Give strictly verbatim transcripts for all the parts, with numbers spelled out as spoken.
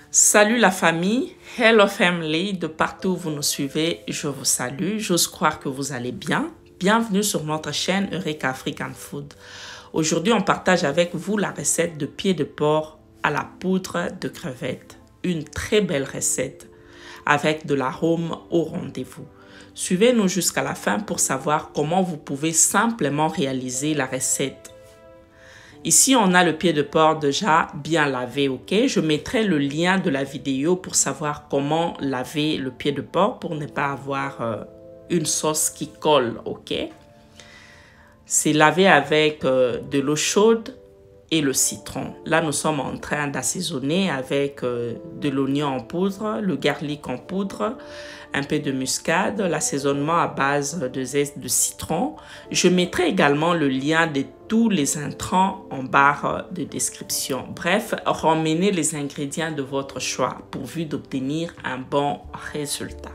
Salut la famille, hello family, de partout où vous nous suivez, je vous salue, j'ose croire que vous allez bien. Bienvenue sur notre chaîne Eureka African Food. Aujourd'hui, on partage avec vous la recette de pied de porc à la poudre de crevettes. Une très belle recette avec de l'arôme au rendez-vous. Suivez-nous jusqu'à la fin pour savoir comment vous pouvez simplement réaliser la recette. Ici, on a le pied de porc déjà bien lavé, ok? Je mettrai le lien de la vidéo pour savoir comment laver le pied de porc pour ne pas avoir euh, une sauce qui colle, ok? C'est lavé avec euh, de l'eau chaude et le citron. Là, nous sommes en train d'assaisonner avec euh, de l'oignon en poudre, le garlic en poudre, un peu de muscade, l'assaisonnement à base de zeste de citron. Je mettrai également le lien de tous les intrants en barre de description. Bref, ramenez les ingrédients de votre choix pourvu d'obtenir un bon résultat.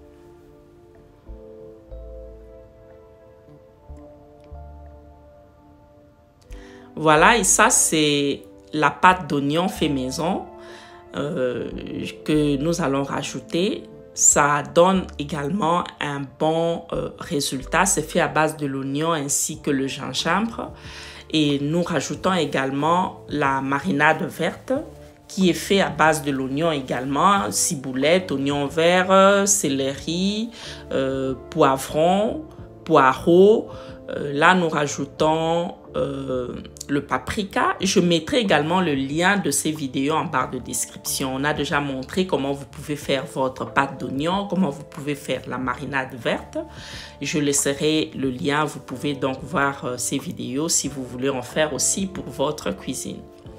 Voilà, et ça c'est la pâte d'oignon fait maison euh, que nous allons rajouter. Ça donne également un bon euh, résultat. C'est fait à base de l'oignon ainsi que le gingembre. Et nous rajoutons également la marinade verte qui est fait à base de l'oignon également. Ciboulette, oignon vert, céleri, euh, poivron, poireau. Euh, là, nous rajoutons euh, le paprika. Je mettrai également le lien de ces vidéos en barre de description. On a déjà montré comment vous pouvez faire votre pâte d'oignon, comment vous pouvez faire la marinade verte. Je laisserai le lien. Vous pouvez donc voir euh, ces vidéos si vous voulez en faire aussi pour votre cuisine.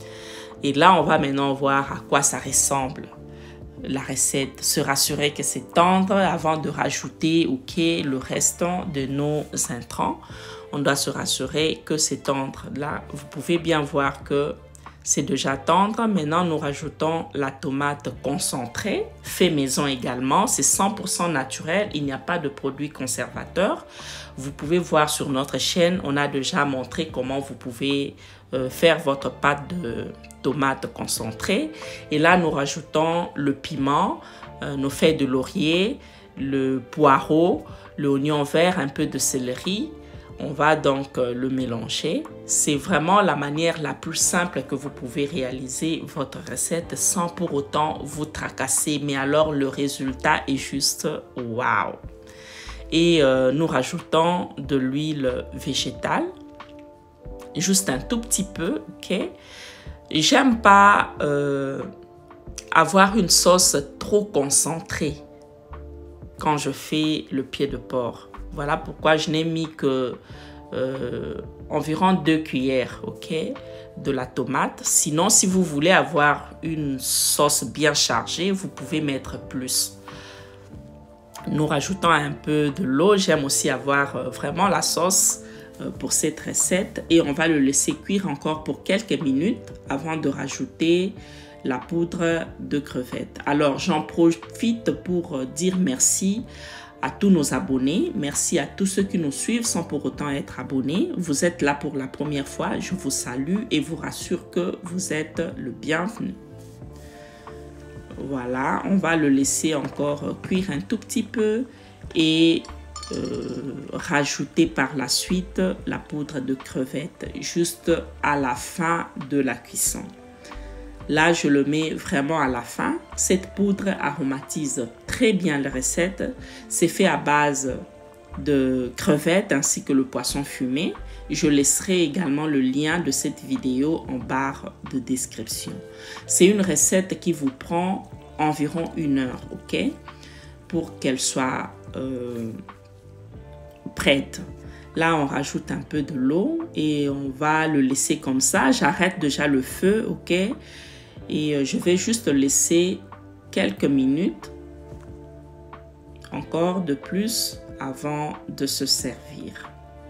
Et là, on va maintenant voir à quoi ça ressemble. La recette, se rassurer que c'est tendre avant de rajouter okay, le restant de nos intrants. On doit se rassurer que c'est tendre. Là, vous pouvez bien voir que c'est déjà tendre. Maintenant, nous rajoutons la tomate concentrée, fait maison également. C'est cent pour cent naturel, il n'y a pas de produits conservateurs. Vous pouvez voir sur notre chaîne, on a déjà montré comment vous pouvez euh, faire votre pâte de tomate concentrée. Et là, nous rajoutons le piment, euh, nos feuilles de laurier, le poireau, le oignon vert, un peu de céleri. On va donc euh, le mélanger. C'est vraiment la manière la plus simple que vous pouvez réaliser votre recette sans pour autant vous tracasser. Mais alors, le résultat est juste waouh! Et euh, nous rajoutons de l'huile végétale, juste un tout petit peu, ok? J'aime pas euh, avoir une sauce trop concentrée quand je fais le pied de porc. Voilà pourquoi je n'ai mis que euh, environ deux cuillères, ok, de la tomate. Sinon, si vous voulez avoir une sauce bien chargée, vous pouvez mettre plus. Nous rajoutons un peu de l'eau. J'aime aussi avoir euh, vraiment la sauce euh, pour cette recette. Et on va le laisser cuire encore pour quelques minutes avant de rajouter la poudre de crevettes. Alors, j'en profite pour euh, dire merci à tous nos abonnés. Merci à tous ceux qui nous suivent sans pour autant être abonnés. Vous êtes là pour la première fois. Je vous salue et vous rassure que vous êtes le bienvenu. Voilà, on va le laisser encore cuire un tout petit peu et euh, rajouter par la suite la poudre de crevettes juste à la fin de la cuisson. Là, je le mets vraiment à la fin. Cette poudre aromatise très bien la recette. C'est fait à base de crevettes ainsi que le poisson fumé. Je laisserai également le lien de cette vidéo en barre de description. C'est une recette qui vous prend environ une heure, ok? Pour qu'elle soit euh, prête. Là, on rajoute un peu de l'eau et on va le laisser comme ça. J'arrête déjà le feu, ok? Et je vais juste laisser quelques minutes encore de plus avant de se servir.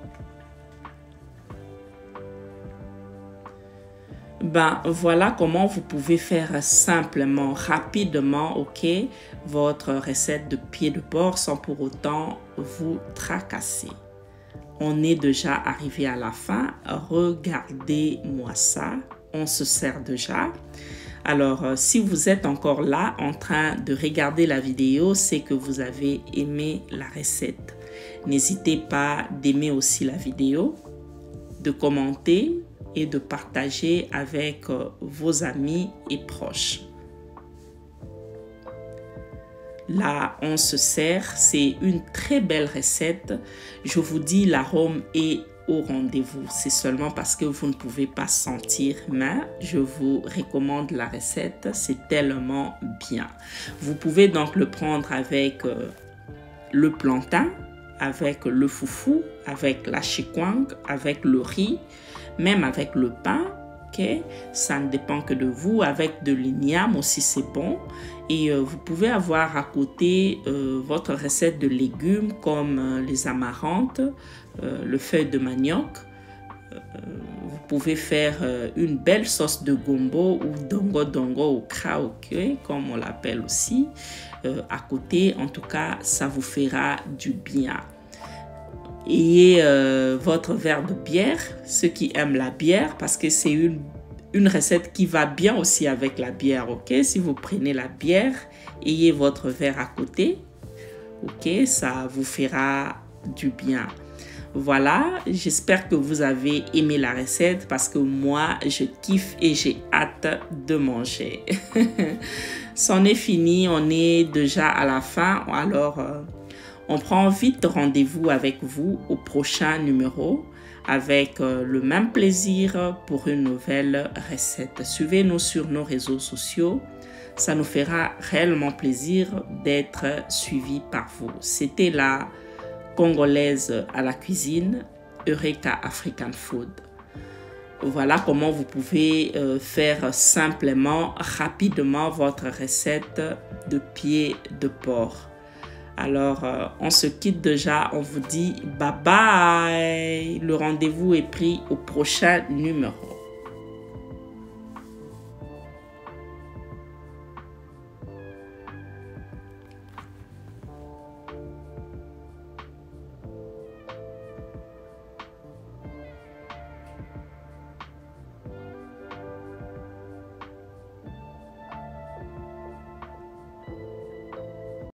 Ben, voilà comment vous pouvez faire simplement, rapidement, ok, votre recette de pied de porc sans pour autant vous tracasser. On est déjà arrivé à la fin. Regardez-moi ça. On se sert déjà. Alors, euh, si vous êtes encore là en train de regarder la vidéo, c'est que vous avez aimé la recette. N'hésitez pas d'aimer aussi la vidéo, de commenter et de partager avec euh, vos amis et proches. Là, on se sert, c'est une très belle recette. Je vous dis, l'arôme est au rendez-vous. C'est seulement parce que vous ne pouvez pas sentir, mais je vous recommande la recette. C'est tellement bien. Vous pouvez donc le prendre avec euh, le plantain, avec le foufou, avec la chikwang, avec le riz, même avec le pain. Okay? Ça ne dépend que de vous. Avec de l'igname aussi, c'est bon. Et euh, vous pouvez avoir à côté euh, votre recette de légumes comme euh, les amarantes, euh, le feuille de manioc. Euh, vous pouvez faire euh, une belle sauce de gombo ou dongo dongo ou kraoke, comme on l'appelle aussi. Euh, à côté, en tout cas, ça vous fera du bien. Ayez euh, votre verre de bière, ceux qui aiment la bière, parce que c'est une, une recette qui va bien aussi avec la bière, ok? Si vous prenez la bière, ayez votre verre à côté, ok? Ça vous fera du bien. Voilà, j'espère que vous avez aimé la recette parce que moi, je kiffe et j'ai hâte de manger. C'en est fini, on est déjà à la fin, alors... Euh, On prend vite rendez-vous avec vous au prochain numéro avec euh, le même plaisir pour une nouvelle recette. Suivez-nous sur nos réseaux sociaux. Ça nous fera réellement plaisir d'être suivis par vous. C'était la Congolaise à la cuisine, Eureka African Food. Voilà comment vous pouvez euh, faire simplement, rapidement votre recette de pied de porc. Alors, euh, on se quitte déjà. On vous dit bye bye. Le rendez-vous est pris au prochain numéro.